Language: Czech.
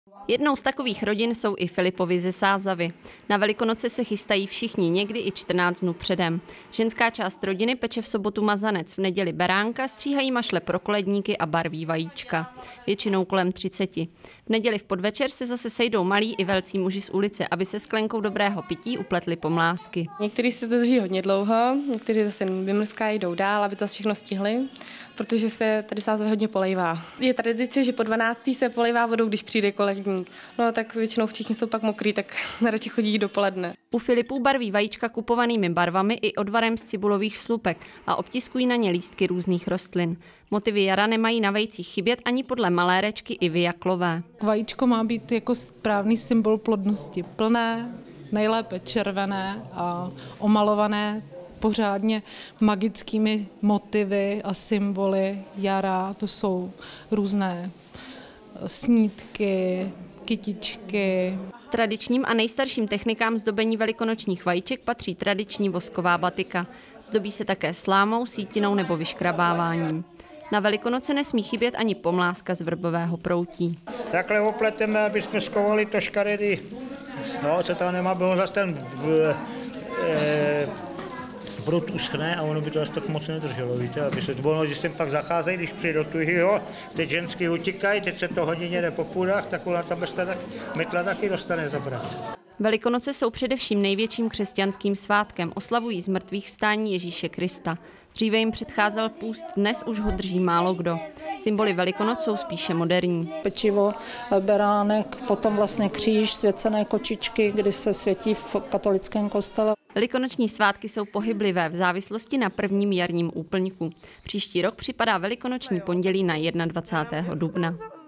Jednou z takových rodin jsou i Filipovi ze Sázavy. Na Velikonoce se chystají všichni, někdy i 14 dnů předem. Ženská část rodiny peče v sobotu mazanec, v neděli beránka, stříhají mašle pro koledníky a barví vajíčka. Většinou kolem 30. V neděli v podvečer se zase sejdou malí i velcí muži z ulice, aby se sklenkou dobrého pití upletli pomlásky. Někteří se to drží hodně dlouho, někteří zase vymrskají, jdou dál, aby to všechno stihli, protože se tady v Sázavě hodně polejvá. Je tradice, že po 12. se polejvá vodou, když přijde koledník. No tak většinou všichni jsou pak mokrý, tak radši chodí dopoledne. U Filipů barví vajíčka kupovanými barvami i odvarem z cibulových slupek a obtiskují na ně lístky různých rostlin. Motivy jara nemají na vejcích chybět ani podle malérečky Ivy Jaklové. Vajíčko má být jako správný symbol plodnosti. Plné, nejlépe červené a omalované pořádně magickými motivy a symboly jara. To jsou různé snídky, kytičky. Tradičním a nejstarším technikám zdobení velikonočních vajíček patří tradiční vosková batika. Zdobí se také slámou, sítinou nebo vyškrabáváním. Na Velikonoce nesmí chybět ani pomlázka z vrbového proutí. Takhle opleteme, aby jsme skovali to škaredý. No, se tam nemá, bylo zase ten prout uschne a ono by to zase tak moc nedrželo, víte, aby se to bylo, že s tím pak zacházejí, když přijde do tuhýho, teď ženský utíkají, teď se to hodně jde po půdách, tak ona tam mytla taky dostane zabrat. Velikonoce jsou především největším křesťanským svátkem, oslavují zmrtvých vstání Ježíše Krista. Dříve jim předcházel půst, dnes už ho drží málo kdo. Symboly Velikonoc jsou spíše moderní. Pečivo, beránek, potom vlastně kříž, svěcené kočičky, kdy se světí v katolickém kostele. Velikonoční svátky jsou pohyblivé v závislosti na prvním jarním úplňku. Příští rok připadá Velikonoční pondělí na 21. dubna.